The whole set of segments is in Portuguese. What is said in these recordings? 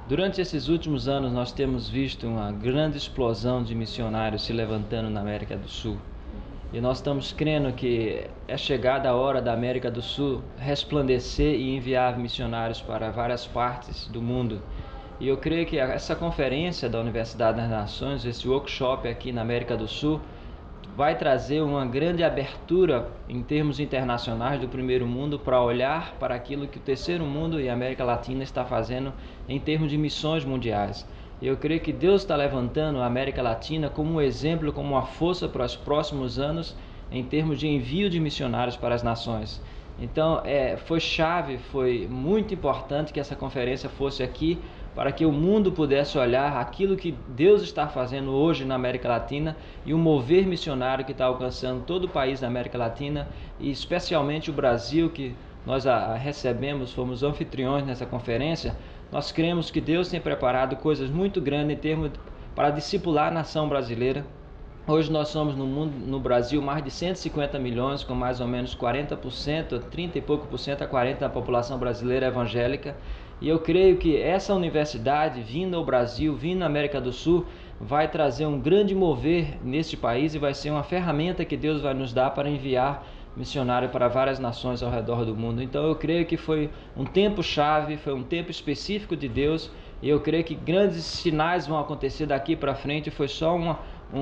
Durante esses últimos anos, nós temos visto uma grande explosão de missionários se levantando na América do Sul. E nós estamos crendo que é chegada a hora da América do Sul resplandecer e enviar missionários para várias partes do mundo. E eu creio que essa conferência da Universidade das Nações, esse workshop aqui na América do Sul, vai trazer uma grande abertura em termos internacionais do primeiro mundo para olhar para aquilo que o terceiro mundo e a América Latina está fazendo em termos de missões mundiais. Eu creio que Deus está levantando a América Latina como um exemplo, como uma força para os próximos anos em termos de envio de missionários para as nações. Então, foi chave, foi muito importante que essa conferência fosse aqui para que o mundo pudesse olhar aquilo que Deus está fazendo hoje na América Latina e o mover missionário que está alcançando todo o país da América Latina e especialmente o Brasil, que nós recebemos, fomos anfitriões nessa conferência. Nós cremos que Deus tem preparado coisas muito grandes em termos para discipular a nação brasileira. Hoje nós somos no Brasil mais de 150 milhões, com mais ou menos 40%, 30 e pouco por cento a 40% da população brasileira evangélica. E eu creio que essa universidade, vindo ao Brasil, vindo à América do Sul, vai trazer um grande mover neste país e vai ser uma ferramenta que Deus vai nos dar para enviar missionário para várias nações ao redor do mundo. Então eu creio que foi um tempo chave, foi um tempo específico de Deus, e eu creio que grandes sinais vão acontecer daqui para frente. Foi só um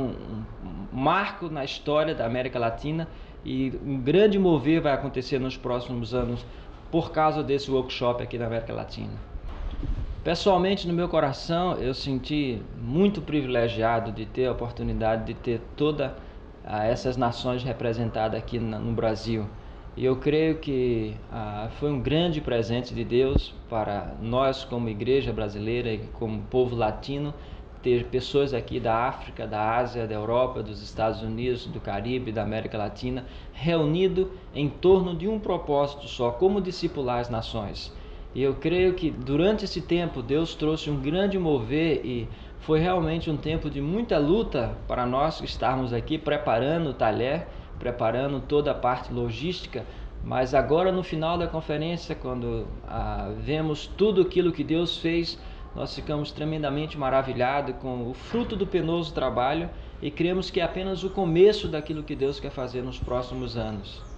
marco na história da América Latina, e um grande mover vai acontecer nos próximos anos por causa desse workshop aqui na América Latina. Pessoalmente, no meu coração, eu senti muito privilegiado de ter a oportunidade de ter todas essas nações representadas aqui no Brasil. E eu creio que foi um grande presente de Deus para nós como igreja brasileira e como povo latino, ter pessoas aqui da África, da Ásia, da Europa, dos Estados Unidos, do Caribe, da América Latina, reunido em torno de um propósito só, como discipular as nações. E eu creio que durante esse tempo Deus trouxe um grande mover, e foi realmente um tempo de muita luta para nós estarmos aqui preparando o talher, preparando toda a parte logística. Mas agora, no final da conferência, quando vemos tudo aquilo que Deus fez, nós ficamos tremendamente maravilhados com o fruto do penoso trabalho, e cremos que é apenas o começo daquilo que Deus quer fazer nos próximos anos.